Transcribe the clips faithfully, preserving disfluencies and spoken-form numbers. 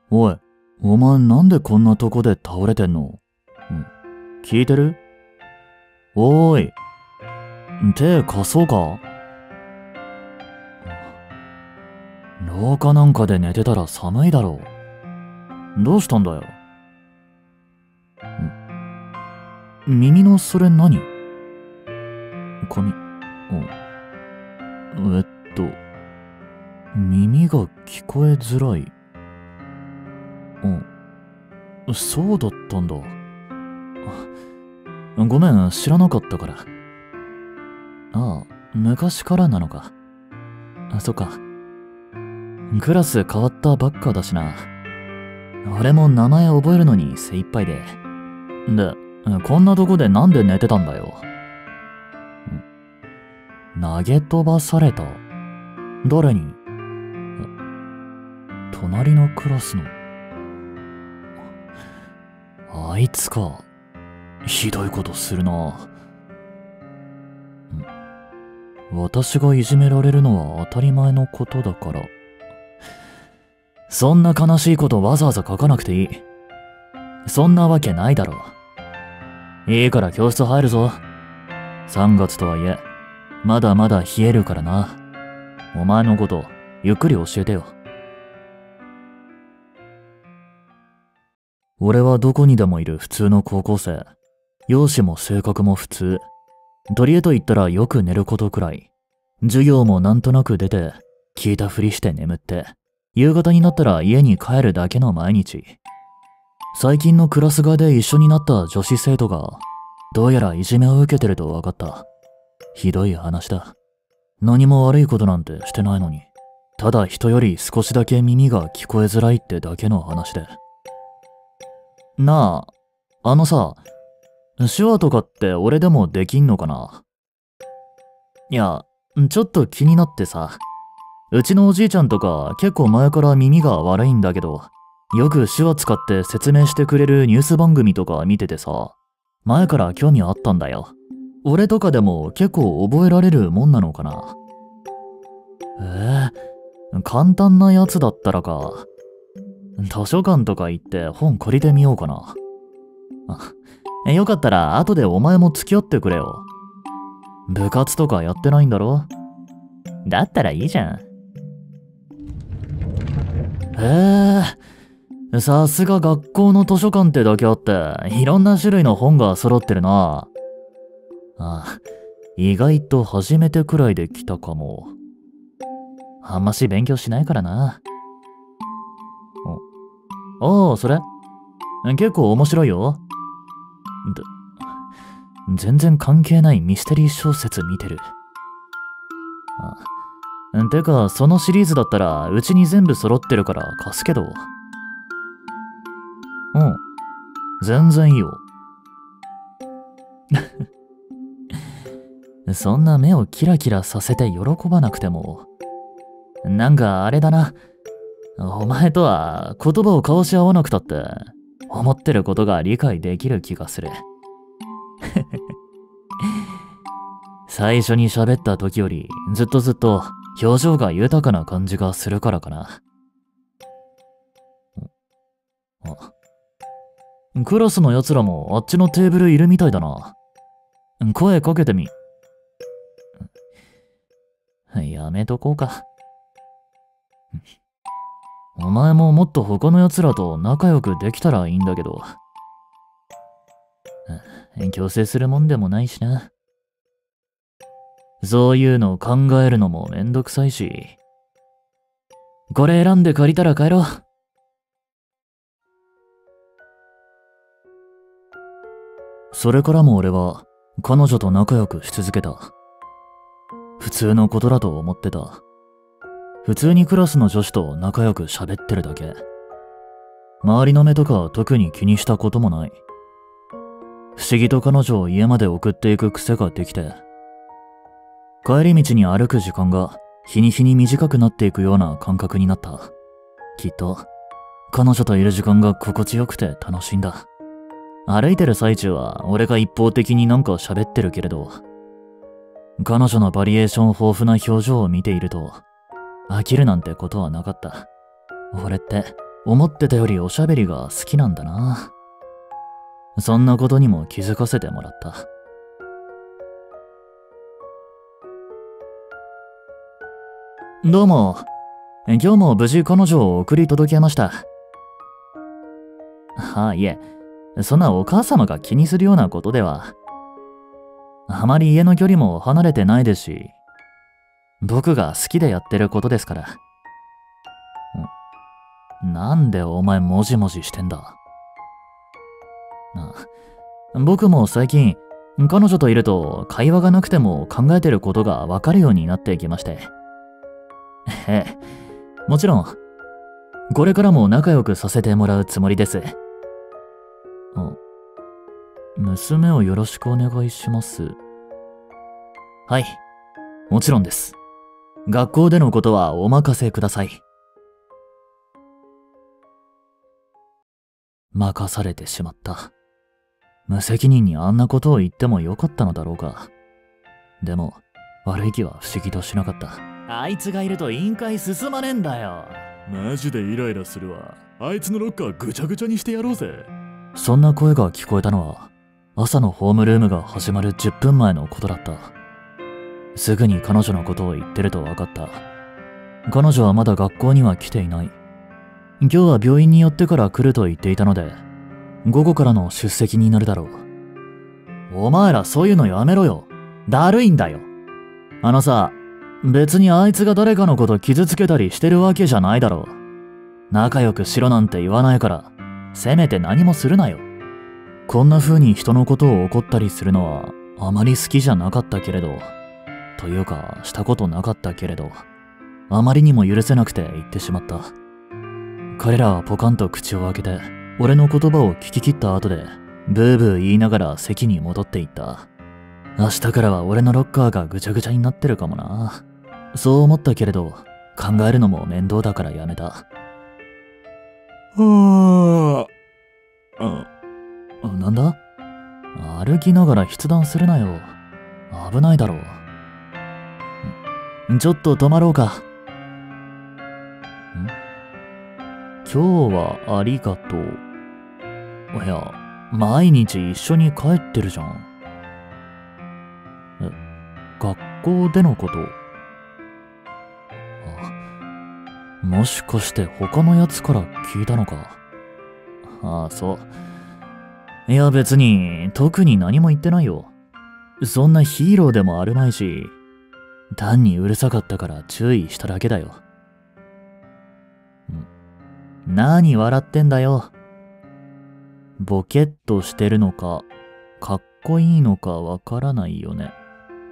おい、お前なんでこんなとこで倒れてんの？ん聞いてる？おーい、手貸そうか？廊下なんかで寝てたら寒いだろう。どうしたんだよ。ん耳のそれ何？髪。おえっと、耳が聞こえづらい。うん、そうだったんだ。ごめん、知らなかったから。ああ、昔からなのか。あ、そっか。クラス変わったばっかだしな。俺も名前覚えるのに精一杯で。で、こんなとこでなんで寝てたんだよ。投げ飛ばされた？誰に？隣のクラスの。あいつか。ひどいことするな。私がいじめられるのは当たり前のことだから。そんな悲しいことわざわざ書かなくていい。そんなわけないだろう。いいから教室入るぞ。さんがつとはいえ、まだまだ冷えるからな。お前のこと、ゆっくり教えてよ。俺はどこにでもいる普通の高校生。容姿も性格も普通。取り柄と言ったらよく寝ることくらい。授業もなんとなく出て、聞いたふりして眠って、夕方になったら家に帰るだけの毎日。最近のクラス替えで一緒になった女子生徒が、どうやらいじめを受けてると分かった。ひどい話だ。何も悪いことなんてしてないのに、ただ人より少しだけ耳が聞こえづらいってだけの話で。なあ、あのさ、手話とかって俺でもできんのかな？いや、ちょっと気になってさ。うちのおじいちゃんとか結構前から耳が悪いんだけど、よく手話使って説明してくれるニュース番組とか見ててさ、前から興味あったんだよ。俺とかでも結構覚えられるもんなのかな？ええ、簡単なやつだったらか。図書館とか行って本借りてみようかな。あ、よかったら後でお前も付き合ってくれよ。部活とかやってないんだろ？だったらいいじゃん。へえ、さすが学校の図書館ってだけあって、いろんな種類の本が揃ってるな。あ、意外と初めてくらいで来たかも。あんまし勉強しないからな。お、ああ、それ結構面白いよ。全然関係ないミステリー小説見てる。あ、てか、そのシリーズだったら、うちに全部揃ってるから貸すけど。うん。全然いいよ。そんな目をキラキラさせて喜ばなくても。なんかあれだな。お前とは言葉を交わし合わなくたって、思ってることが理解できる気がする。最初に喋った時よりずっとずっと表情が豊かな感じがするからかな。あ、クラスの奴らもあっちのテーブルいるみたいだな。声かけてみ。やめとこうか。お前ももっと他の奴らと仲良くできたらいいんだけど。強制するもんでもないしな。そういうの考えるのもめんどくさいし。これ選んで借りたら帰ろう。それからも俺は彼女と仲良くし続けた。普通のことだと思ってた。普通にクラスの女子と仲良く喋ってるだけ。周りの目とか特に気にしたこともない。不思議と彼女を家まで送っていく癖ができて、帰り道に歩く時間が日に日に短くなっていくような感覚になった。きっと彼女といる時間が心地よくて楽しいんだ。歩いてる最中は俺が一方的になんか喋ってるけれど、彼女のバリエーション豊富な表情を見ていると飽きるなんてことはなかった。俺って思ってたよりおしゃべりが好きなんだな。そんなことにも気づかせてもらった。どうも。今日も無事彼女を送り届けました。はあ、いえ、そんなお母様が気にするようなことでは。あまり家の距離も離れてないですし、僕が好きでやってることですから。んなんでお前もじもじしてんだ。あ、僕も最近、彼女といると会話がなくても考えてることがわかるようになってきまして。ええ、もちろん、これからも仲良くさせてもらうつもりです。あ、娘をよろしくお願いします。はい、もちろんです。学校でのことはお任せください。任されてしまった。無責任にあんなことを言ってもよかったのだろうか。でも、悪い気は不思議としなかった。あいつがいると委員会進まねえんだよ。 マジでイライラするわ。あいつのロッカーぐちゃぐちゃにしてやろうぜ。 そんな声が聞こえたのは、朝のホームルームが始まるじゅっぷんまえのことだった。すぐに彼女のことを言ってると分かった。彼女はまだ学校には来ていない。今日は病院に寄ってから来ると言っていたので、午後からの出席になるだろう。お前らそういうのやめろよ。だるいんだよ。あのさ、別にあいつが誰かのこと傷つけたりしてるわけじゃないだろう。仲良くしろなんて言わないから、せめて何もするなよ。こんな風に人のことを怒ったりするのはあまり好きじゃなかったけれど、というかしたことなかったけれど、あまりにも許せなくて言ってしまった。彼らはポカンと口を開けて、俺の言葉を聞き切った後で、ブーブー言いながら席に戻っていった。明日からは俺のロッカーがぐちゃぐちゃになってるかもな。そう思ったけれど、考えるのも面倒だからやめた。 はあ。 あ、なんだ？歩きながら筆談するなよ。危ないだろう。ちょっと止まろうか。ん？今日はありがとう。いや、毎日一緒に帰ってるじゃん。え、学校でのこと？あ、もしかして他のやつから聞いたのか。ああ、そう。いや別に、特に何も言ってないよ。そんなヒーローでもあるまいし、単にうるさかったから注意しただけだよ。ん？何笑ってんだよ。ボケっとしてるのか、かっこいいのかわからないよね。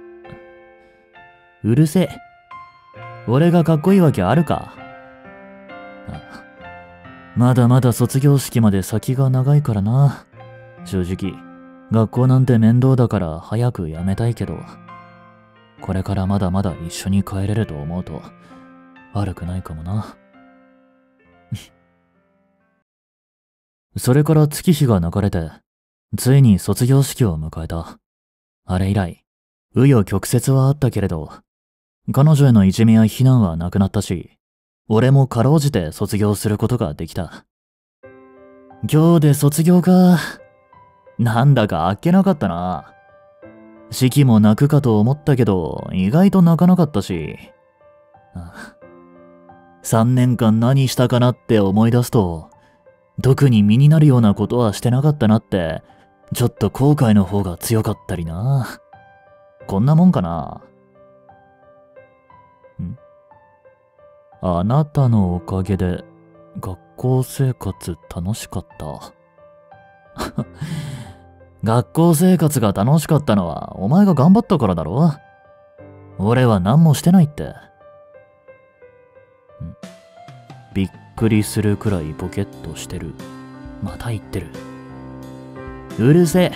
うるせえ。俺がかっこいいわけあるか。あ、まだまだ卒業式まで先が長いからな。正直、学校なんて面倒だから早く辞めたいけど、これからまだまだ一緒に帰れると思うと悪くないかもな。それから月日が流れて、ついに卒業式を迎えた。あれ以来、紆余曲折はあったけれど、彼女へのいじめや非難はなくなったし、俺もかろうじて卒業することができた。今日で卒業か。なんだかあっけなかったな。式も泣くかと思ったけど、意外と泣かなかったし。さんねんかん何したかなって思い出すと、特に身になるようなことはしてなかったなって、ちょっと後悔の方が強かったりな。こんなもんかな。ん？あなたのおかげで学校生活楽しかった。学校生活が楽しかったのはお前が頑張ったからだろ。俺は何もしてないって。ん？びっくりするくらいボケっとしてる。また言ってる。うるせえ。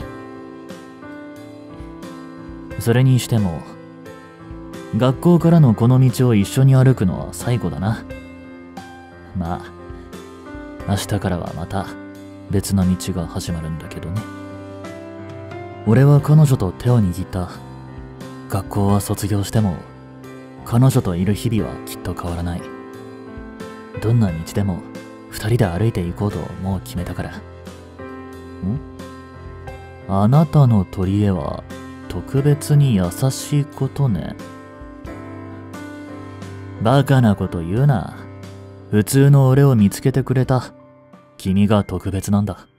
それにしても、学校からのこの道を一緒に歩くのは最後だな。まあ、明日からはまた別の道が始まるんだけどね。俺は彼女と手を握った。学校は卒業しても、彼女といる日々はきっと変わらない。どんな道でも二人で歩いて行こうともう決めたから。ん？あなたの取り柄は特別に優しいことね。バカなこと言うな。普通の俺を見つけてくれた。君が特別なんだ。